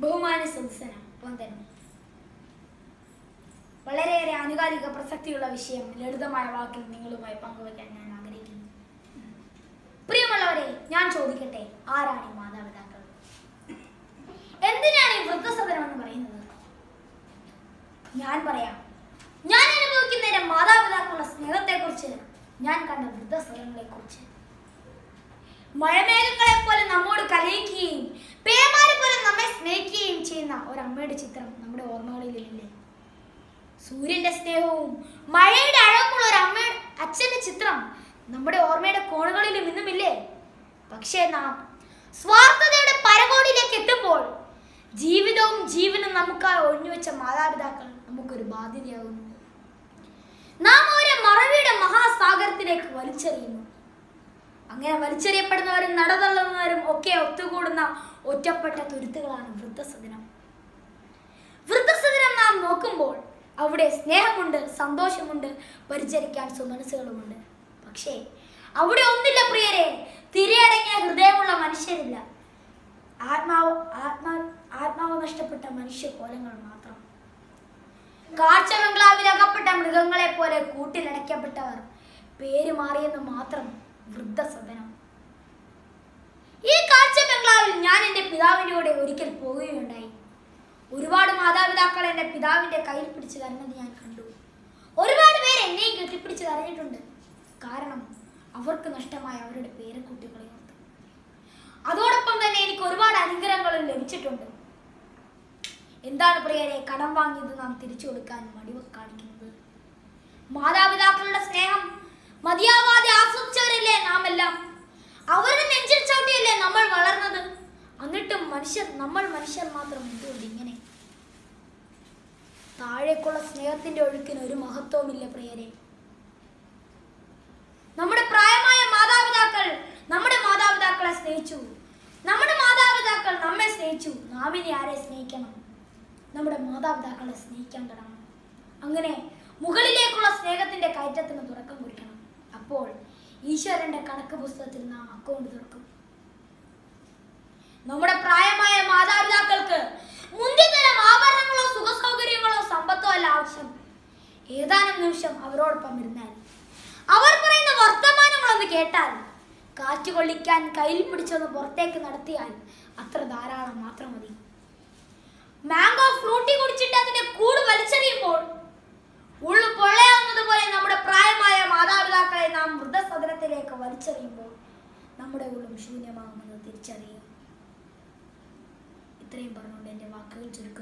ബഹുമാന്യ സദസ്സന് വന്ദനം. വളരെയേറെ ആനുകാലിക പ്രസക്തിയുള്ള വിഷയം ലളിതമായ വാക്കിൽ നിങ്ങളുമായി പങ്കുവയ്ക്കാൻ ഞാൻ ആഗ്രഹിക്കുന്നു. പ്രിയമുള്ളവരെ, ഞാൻ ചോദിക്കട്ടെ, ആരാണ് ഈ മാതാപിതാക്കൾ? എന്തിനാണ് ഈ വൃദ്ധസദനം എന്ന് പറയുന്നത്? ഞാൻ പറയാം. ഞാൻ അനുഭവിക്കുന്ന എൻ്റെ മാതാപിതാക്കളുടെ സ്നേഹത്തെക്കുറിച്ച്, ഞാൻ കണ്ട വൃദ്ധസദനങ്ങളെ കുറിച്ച്. മഴമേഘങ്ങളെ പോലെ നമ്മോട് കലയിക്കുകയും പേമാരി പോലെ നമ്മെ സ്നേഹിക്കുകയും ചെയ്യുന്ന ഒരമ്മയുടെ ചിത്രം നമ്മുടെ ഓർമ്മകളിലില്ലേ? സൂര്യന്റെ സ്നേഹവും മഴയുടെ അഴകുമുള്ള ഒരു അച്ഛന്റെ ചിത്രം നമ്മുടെ ഓർമ്മയുടെ കോണുകളിലും ഇന്നുമില്ലേ? പക്ഷേ നാം സ്വാർത്ഥതയുടെ പരകോടിയിലേക്ക് എത്തുമ്പോൾ ജീവിതവും ജീവനും നമുക്കായി ഒഴിഞ്ഞുവെച്ച മാതാപിതാക്കൾ നമുക്കൊരു ബാധ്യതയാകുന്നു. നാം അവരെ മറവിയുടെ മഹാസാഗരത്തിലേക്ക് വലിച്ചെറിയുന്നു. അങ്ങനെ വലിച്ചെറിയപ്പെടുന്നവരും നടതള്ളുന്നവരും ഒക്കെ ഒത്തുകൂടുന്ന ഒറ്റപ്പെട്ട തുരുത്തുകളാണ് വൃദ്ധസദനം. വൃദ്ധസദനം നാം നോക്കുമ്പോൾ അവിടെ സ്നേഹമുണ്ട്, സന്തോഷമുണ്ട്, പരിചരിക്കാൻ സുമനസ്സുകളുമുണ്ട്. പക്ഷേ അവിടെ ഒന്നില്ല പ്രിയരെ, തിരയടങ്ങിയ ഹൃദയമുള്ള മനുഷ്യരില്ല. ആത്മാവ് നഷ്ടപ്പെട്ട മനുഷ്യ കോലങ്ങൾ മാത്രം. കാഴ്ച ബംഗ്ലാവിൽ അകപ്പെട്ട മൃഗങ്ങളെ പോലെ കൂട്ടിലടയ്ക്കപ്പെട്ടവർ, പേര് മാറിയെന്ന് മാത്രം വൃദ്ധസദനം. ഈ കാഴ്ച ബംഗ്ലാവിൽ ഞാൻ എൻ്റെ പിതാവിൻ്റെ കൂടെ ഒരിക്കൽ പോവുകയുണ്ടായി. ഒരുപാട് മാതാപിതാക്കൾ എൻ്റെ പിതാവിൻ്റെ കയ്യിൽ പിടിച്ച് കരഞ്ഞത് ഞാൻ കണ്ടു. ഒരുപാട് പേര് എന്നെയും കെട്ടിപ്പിടിച്ച് കരഞ്ഞിട്ടുണ്ട്. കാരണം അവർക്ക് നഷ്ടമായ അവരുടെ പേരക്കുട്ടികളെ ഓർത്ത്. അതോടൊപ്പം തന്നെ എനിക്ക് ഒരുപാട് അനുഗ്രഹങ്ങളും ലഭിച്ചിട്ടുണ്ട്. എന്താണ് പ്രിയരെ, കടം വാങ്ങിയത് നാം തിരിച്ചു കൊടുക്കാൻ മടിവ് കാണിക്കുന്നത്? മാതാപിതാക്കളുടെ സ്നേഹം മതിയാവാതെ ആസ്വദിച്ചവരല്ലേ നാം എല്ലാം. അവരുടെ നെഞ്ചിൽ ചവിട്ടിയല്ലേ നമ്മൾ വളർന്നത്. എന്നിട്ടും നമ്മൾ മനുഷ്യർ മാത്രം എന്തുകൊണ്ട് ഇങ്ങനെ? താഴേക്കുള്ള സ്നേഹത്തിന്റെ ഒഴുക്കിന് ഒരു മഹത്വമില്ല പ്രിയരെ. നമ്മുടെ പ്രായമായ മാതാപിതാക്കൾ നമ്മുടെ മാതാപിതാക്കളെ സ്നേഹിച്ചു. നമ്മുടെ മാതാപിതാക്കൾ നമ്മെ സ്നേഹിച്ചു. നാം ഇനി ആരെ സ്നേഹിക്കണം? നമ്മുടെ മാതാപിതാക്കളെ സ്നേഹിക്കാൻ തുടങ്ങണം. അങ്ങനെ മുകളിലേക്കുള്ള സ്നേഹത്തിന്റെ കയറ്റത്തിന് തുടക്കം കുറിക്കണം. അപ്പോൾ ഈശ്വരന്റെ കണക്ക് പുസ്തകത്തിൽ നാം അക്കൗണ്ട് തുറക്കും. നമ്മുടെ പ്രായമായ മാതാപിതാക്കൾക്ക് മുന്തിയതരം ആഭരണങ്ങളോ സുഖസൗകര്യങ്ങളോ സമ്പത്തോ അല്ല ആവശ്യം. ഏതാനും നിമിഷം അവരോടൊപ്പം ഇരുന്നാൽ, അവർ പറയുന്ന വർത്തമാനങ്ങളൊന്ന് കേട്ടാൽ, കാറ്റ് കൊള്ളിക്കാൻ കയ്യിൽ പിടിച്ചൊന്ന് പുറത്തേക്ക് നടത്തിയാൽ അത്ര ധാരാളം മാത്രം മതി. മാംഗോ ഫ്രൂട്ടി കുടിച്ചിട്ട് അതിന്റെ കൂട് വലിച്ചെറിയുമ്പോൾ ഉള്ളു പൊള്ളയാവുന്നത് പോലെ നമ്മുടെ പ്രായമായ മാതാപിതാക്കളെ നാം വൃദ്ധസദനത്തിലേക്ക് വലിച്ചെറിയുമ്പോൾ നമ്മുടെ ഉള്ളും ശൂന്യമാകുമെന്ന് തിരിച്ചറിയുക. ഇത്രയും പറഞ്ഞുകൊണ്ട് എൻ്റെ വാക്കുകൾ ചുരുക്കി